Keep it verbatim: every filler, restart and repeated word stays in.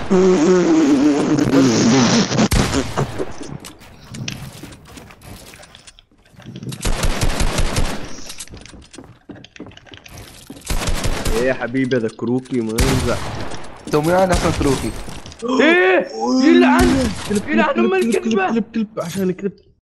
ايه يا حبيبي ده كروكي منزع. توم يعني احسن كروكي. ايه يلعن كلب كلب يلعن ام كلب كلب كلب الكلبه. كلب كلب عشان كلب.